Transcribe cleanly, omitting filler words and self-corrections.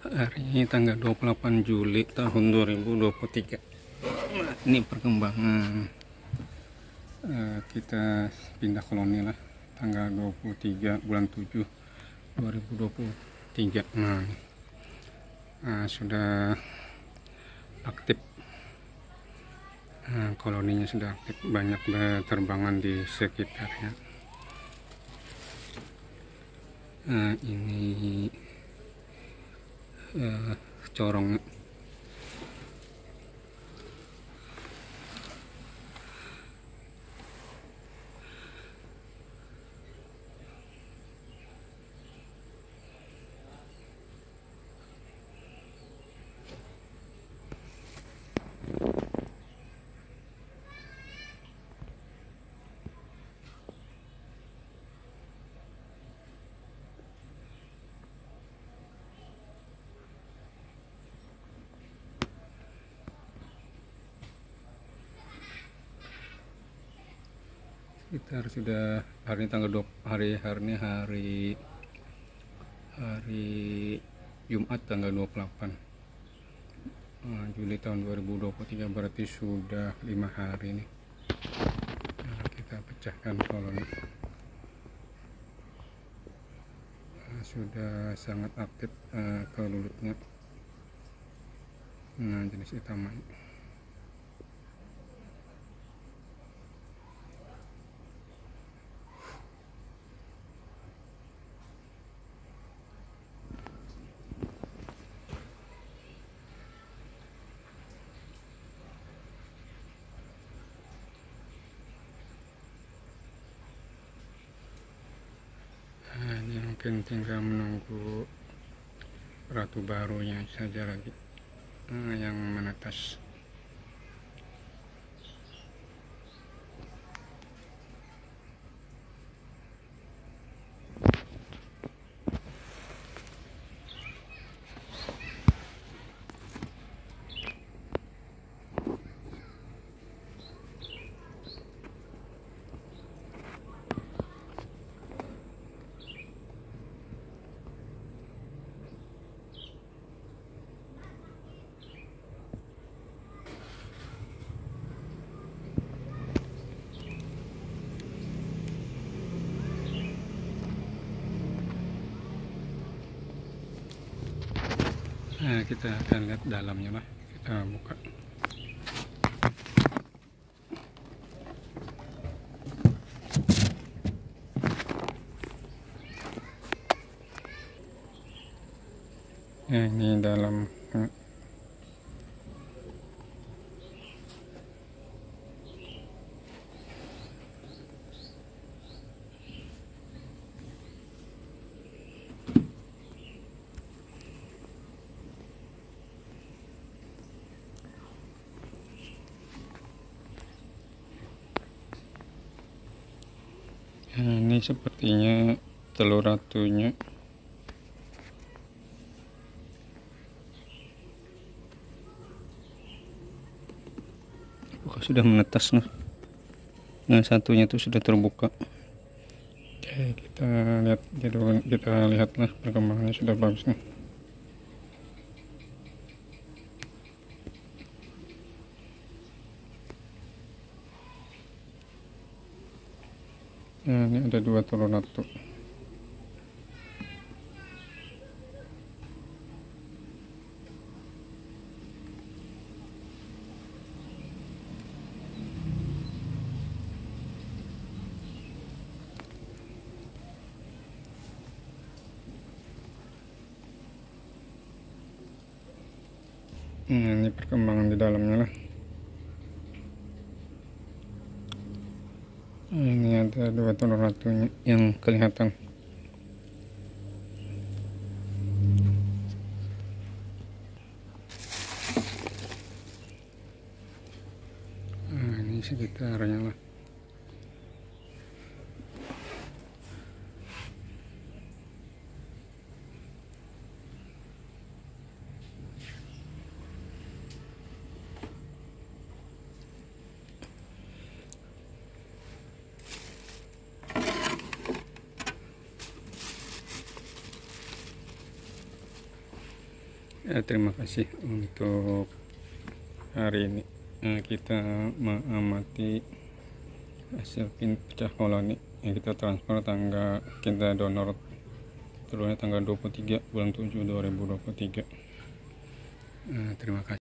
Hari ini tanggal 28 Juli tahun 2023. Nah, ini perkembangan kita pindah koloni lah tanggal 23 bulan 7 2023. Sudah aktif, koloninya sudah aktif, banyak berterbangan di sekitarnya. Ini corong. Kita sudah hari ini tanggal 2 hari ini hari Jumat tanggal 28 Juli tahun 2023, berarti sudah 5 hari ini. Kita pecahkan koloni. Sudah sangat aktif kelulutnya. Jenis itaman. Ini mungkin tinggal menunggu ratu barunya saja lagi yang menetas. Kita akan lihat dalamnya lah, kita buka. Ini dalam ini sepertinya telur ratunya. Apakah sudah menetas? Nah, satunya itu sudah terbuka. Oke, kita lihatlah perkembangannya, sudah bagus nih. Nah, ini ada 2 telur ratu. Ini perkembangan di dalamnya lah. Ini ada 2 telur ratunya yang kelihatan. Ini sekitarnya lah. Terima kasih untuk hari ini. Kita mengamati hasil pin pecah koloni yang kita transfer kita donor telurnya tanggal 23 bulan 7 2023. Terima kasih.